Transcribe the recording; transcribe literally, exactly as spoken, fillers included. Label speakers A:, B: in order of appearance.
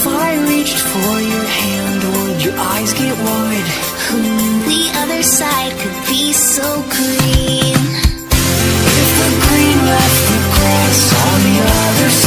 A: If I reached for your hand, would your eyes get wide?
B: Hmm, the other side could be so green.
A: If the green left the grass on the other side,